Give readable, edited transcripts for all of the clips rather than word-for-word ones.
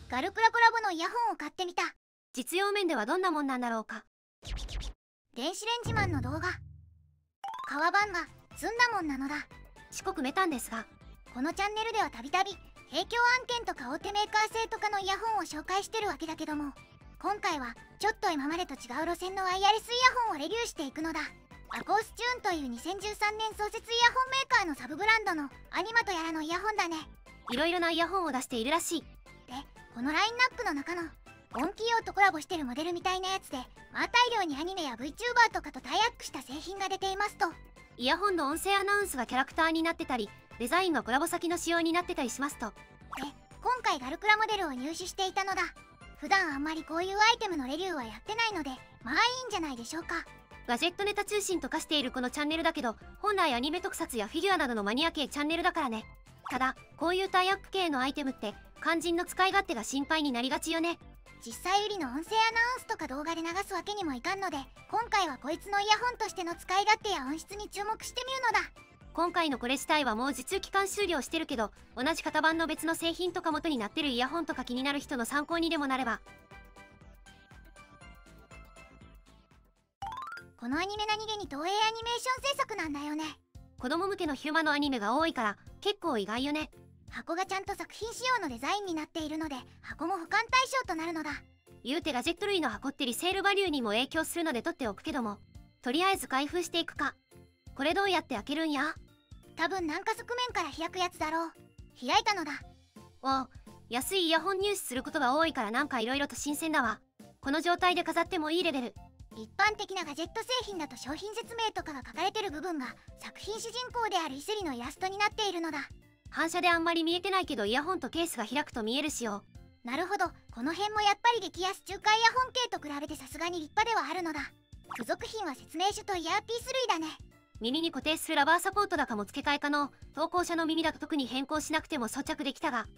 ガルクラコラボのイヤホンを買ってみた。 実用面ではどんなもんなんだろうか。 電子レンジマンの動画。革版がずんだもんなのだ。 四国メタンですが、 このチャンネルではたびたび提供案件とか大手メーカー製とかのイヤホンを紹介してるわけだけども、今回はちょっと今までと違う路線のワイヤレスイヤホンをレビューしていくのだ。アコースチューンという2013年創設イヤホンメーカーのサブブランドのアニマとやらのイヤホンだね。 いろいろなイヤホンを出しているらしい。 で、このラインナップの中のオンキーオとコラボしてるモデルみたいなやつで、大量にアニメや VTuber とかとタイアップした製品が出ていますと。 イヤホンの音声アナウンスがキャラクターになってたり、デザインがコラボ先の仕様になってたりしますと。 で、今回ガルクラモデルを入手していたのだ。普段あんまりこういうアイテムのレビューはやってないので、まあいいんじゃないでしょうか。 ガジェットネタ中心と化しているこのチャンネルだけど、本来アニメ特撮やフィギュアなどのマニア系チャンネルだからね。ただ、こういうタイアップ系のアイテムって肝心の使い勝手が心配になりがちよね。 実際売りの音声アナウンスとか動画で流すわけにもいかんので、今回はこいつのイヤホンとしての使い勝手や音質に注目してみるのだ。 今回のこれ自体はもう受注期間終了してるけど、同じ型番の別の製品とか元になってるイヤホンとか気になる人の参考にでもなれば。 このアニメ何気に東映アニメーション制作なんだよね。 子供向けのヒューマのアニメが多いから結構意外よね。 箱がちゃんと作品仕様のデザインになっているので、箱も保管対象となるのだ。 言うてガジェット類の箱ってリセールバリューにも影響するので取っておくけども、とりあえず開封していくか。これどうやって開けるんや？ 多分なんか側面から開くやつだろう。開いたのだ。 おう、安いイヤホン入手することが多いからなんか色々と新鮮だわ。この状態で飾ってもいいレベル。 一般的なガジェット製品だと商品説明とかが書かれてる部分が作品主人公であるイセリのイラストになっているのだ。 反射であんまり見えてないけどイヤホンとケースが開くと見えるしよ。 なるほど、この辺もやっぱり激安中華イヤホン系と比べてさすがに立派ではあるのだ。付属品は説明書とイヤーピース類だね。 耳に固定するラバーサポートだかも付け替え可能。投稿者の耳だと特に変更しなくても装着できたが、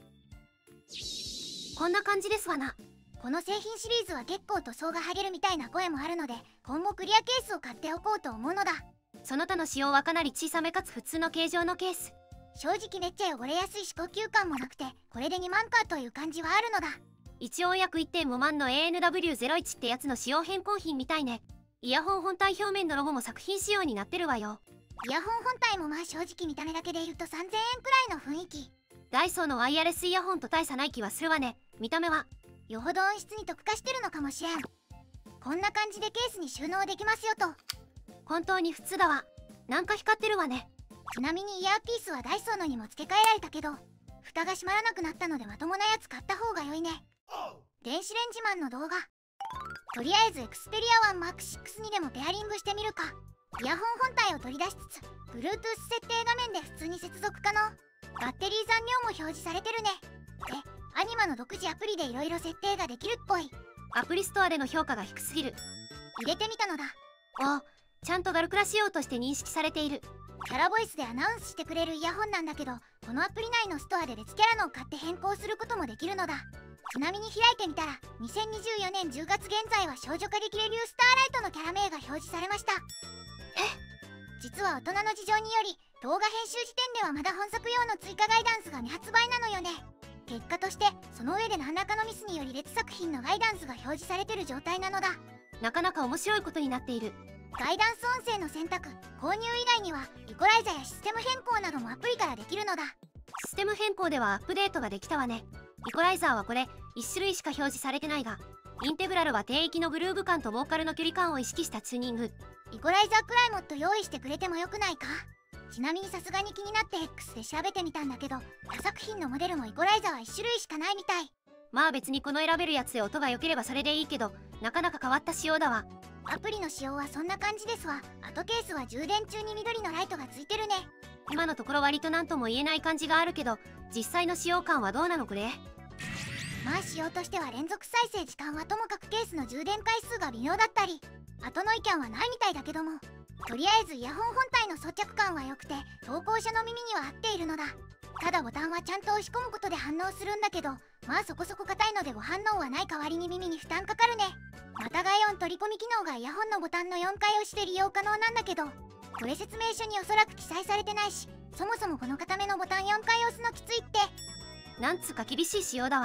こんな感じですわな。 この製品シリーズは結構塗装が剥げるみたいな声もあるので、今後クリアケースを買っておこうと思うのだ。 その他の仕様はかなり小さめかつ普通の形状のケース。 正直めっちゃ汚れやすいし高級感もなくて、これで2万かという感じはあるのだ。 一応約 1.5 万の ANW01 ってやつの仕様変更品みたいね。イヤホン本体表面のロゴも作品仕様になってるわよ。 イヤホン本体もまあ正直見た目だけで言うと3000円くらいの雰囲気。 ダイソーのワイヤレスイヤホンと大差ない気はするわね。見た目はよほど音質に特化してるのかもしれん。こんな感じでケースに収納できますよと。 本当に普通だわ。なんか光ってるわね。 ちなみにイヤーピースはダイソーのにも付け替えられたけど、蓋が閉まらなくなったのでまともなやつ買った方が良いね。電子レンジマンの動画。とりあえずエクスペリア 1M6 にでもペアリングしてみるか。イヤホン本体を取り出しつつ Bluetooth 設定画面で普通に接続可能。バッテリー残量も表示されてるね。で、アニマの独自アプリでいろいろ設定ができるっぽい。 アプリストアでの評価が低すぎる。 入れてみたのだ。 おう、ちゃんとガルクラ仕様として認識されている。 キャラボイスでアナウンスしてくれるイヤホンなんだけど、このアプリ内のストアで別キャラのを買って変更することもできるのだ。ちなみに開いてみたら、2024年10月現在は少女歌劇レビュースターライトのキャラ名が表示されました。実は大人の事情により動画編集時点ではまだ本作用の追加ガイダンスが未発売なのよね。結果としてその上で何らかのミスにより別作品のガイダンスが表示されてる状態なのだ。 なかなか面白いことになっている。 ガイダンス音声の選択、購入以外にはイコライザやシステム変更などもアプリからできるのだ。 システム変更ではアップデートができたわね。イコライザーはこれ1種類しか表示されてないが、インテグラルは低域のグルーヴ感とボーカルの距離感を意識したチューニング。 イコライザーくらいもっと用意してくれてもよくないか。ちなみにさすがに気になって X で調べてみたんだけど、他作品のモデルもイコライザーは1種類しかないみたい。 まあ別にこの選べるやつで音が良ければそれでいいけど、なかなか変わった仕様だわ。 アプリの仕様はそんな感じですわ。あとケースは充電中に緑のライトがついてるね。 今のところ割と何とも言えない感じがあるけど、実際の使用感はどうなのこれ。 まあ仕様としては連続再生時間はともかくケースの充電回数が微妙だったり、後ノイキャンはないみたいだけども、とりあえずイヤホン本体の装着感は良くて投稿者の耳には合っているのだ。ただボタンはちゃんと押し込むことで反応するんだけど、まあそこそこ硬いのでご反応はない代わりに耳に負担かかるね。また外音取り込み機能がイヤホンのボタンの4回押しで利用可能なんだけど、これ説明書におそらく記載されてないし、そもそもこの硬めのボタン4回押すのきついって。 なんつうか厳しい仕様だわ。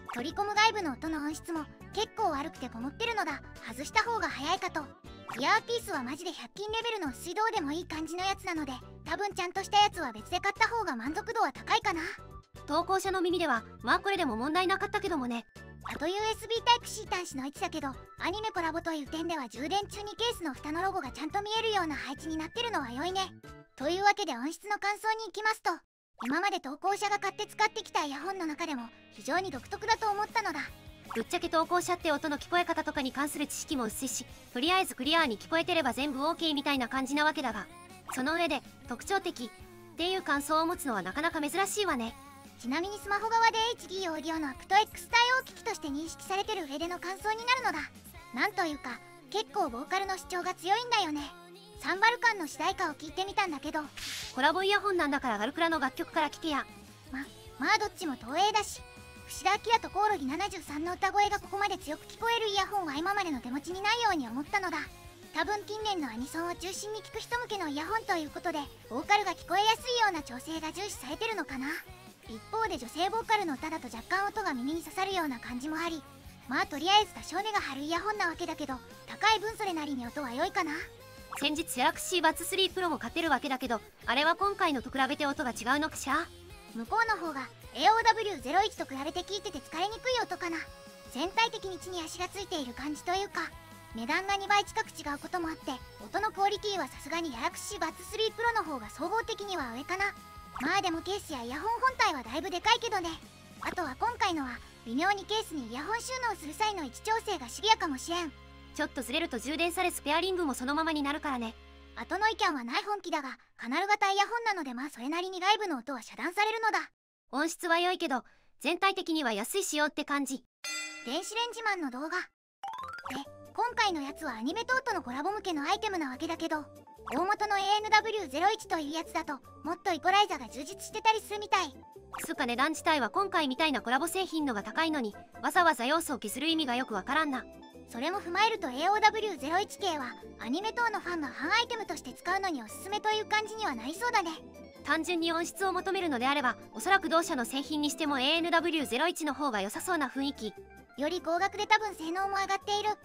取り込む外部の音の音質も結構悪くてこもってるのだ。外した方が早いかと。イヤーピースはマジで100均レベルの水道でもいい感じのやつなので、多分ちゃんとしたやつは別で買った方が満足度は高いかな。 投稿者の耳ではまあこれでも問題なかったけどもね。 あと USB Type-C 端子の位置だけど、アニメコラボという点では充電中にケースの蓋のロゴがちゃんと見えるような配置になってるのは良いね。というわけで音質の感想に行きますと、今まで投稿者が買って使ってきたイヤホンの中でも非常に独特だと思ったのだ。 ぶっちゃけ投稿者って音の聞こえ方とかに関する知識も薄いし、とりあえずクリアに聞こえてれば全部 OK みたいな感じなわけだが、その上で特徴的っていう感想を持つのはなかなか珍しいわね。 ちなみにスマホ側で HD オーディオのアクト X 対応機器として認識されてる上での感想になるのだ。なんというか結構ボーカルの主張が強いんだよね。サンバルカンの主題歌を聞いてみたんだけど、 コラボイヤホンなんだからガルクラの楽曲から聴けや。 まあどっちも東映だし、串田明とコオロギ73の歌声がここまで強く聞こえるイヤホンは今までの手持ちにないように思ったのだ。多分近年のアニソンを中心に聴く人向けのイヤホンということで、ボーカルが聞こえやすいような調整が重視されてるのかな。一方で女性ボーカルの歌だと若干音が耳に刺さるような感じもあり、まあとりあえず多少値が張るイヤホンなわけだけど、高い分それなりに音は良いかな。 先日ギャラクシーバツ3プロも買ってるわけだけど、あれは今回のと比べて音が違うのかしら。 向こうの方が AOW01 と比べて聞いてて疲れにくい音かな。全体的に地に足がついている感じというか、値段が2倍近く違うこともあって、音のクオリティはさすがにギャラクシーバツ3プロの方が総合的には上かな。まあでもケースやイヤホン本体はだいぶでかいけどね。あとは今回のは微妙にケースにイヤホン収納する際の位置調整がシビアかもしれん。 ちょっとずれると充電されスペアリングもそのままになるからね。 アトノイキャンはない本機だがカナル型イヤホンなので、まあそれなりに外部の音は遮断されるのだ。 音質は良いけど全体的には安い仕様って感じ。 電子レンジマンの動画で、今回のやつはアニメトートのコラボ向けのアイテムなわけだけど、大元の ANW01 というやつだともっとイコライザが充実してたりするみたい。 つうか値段自体は今回みたいなコラボ製品のが高いのに、わざわざ要素を削る意味がよくわからんな。 それも踏まえると AOW01 系はアニメ等のファンがファンアイテムとして使うのにおすすめという感じにはなりそうだね。 単純に音質を求めるのであれば、おそらく同社の製品にしても ANW01 の方が良さそうな雰囲気。 より高額で多分性能も上がっている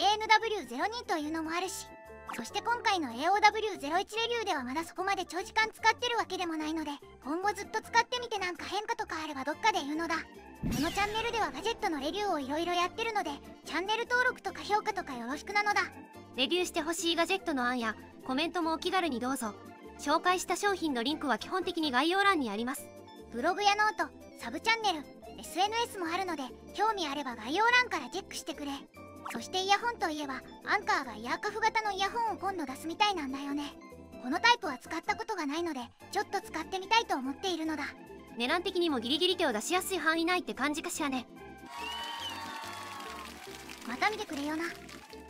ANW02 というのもあるし、そして今回の AOW01 レビューではまだそこまで長時間使ってるわけでもないので、今後ずっと使ってみてなんか変化とかあればどっかで言うのだ。このチャンネルではガジェットのレビューをいろいろやってるので、チャンネル登録とか評価とかよろしくなのだ。 レビューしてほしいガジェットの案やコメントもお気軽にどうぞ。紹介した商品のリンクは基本的に概要欄にあります。 ブログやノート、サブチャンネル、SNS もあるので、興味あれば概要欄からチェックしてくれ。そしてイヤホンといえばアンカーがイヤーカフ型のイヤホンを今度出すみたいなんだよね。このタイプは使ったことがないのでちょっと使ってみたいと思っているのだ。 値段的にもギリギリ手を出しやすい範囲内って感じかしらね。 また見てくれよな。